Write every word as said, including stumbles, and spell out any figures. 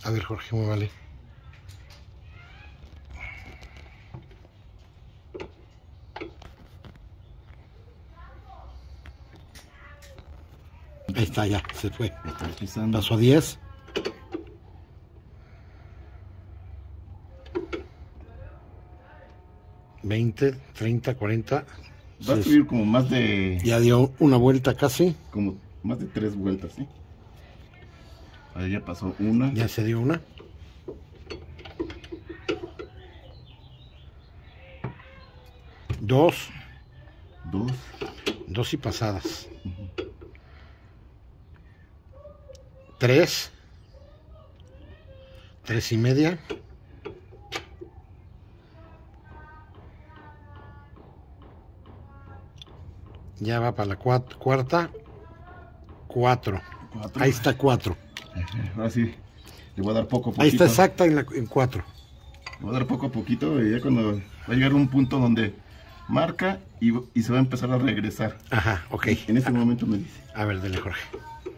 A ver, Jorge, muy vale. Ahí está, ya, se fue. Pasó a diez. veinte, treinta, cuarenta. Va a subir como más de... Ya dio una vuelta casi. Como más de tres vueltas, ¿sí? Ahí ya pasó una. Ya se dio una. Dos. Dos. Dos y pasadas. Uh-huh. Tres. Tres y media. Ya va para la cuat cuarta. Cuatro. cuatro. Ahí está cuatro. Ahora sí, le voy a dar poco a poquito. Ahí está exacta en, la, en cuatro. Le voy a dar poco a poquito y ya cuando va a llegar un punto donde marca y, y se va a empezar a regresar. Ajá, ok. En ese momento me dice. A ver, dele, Jorge.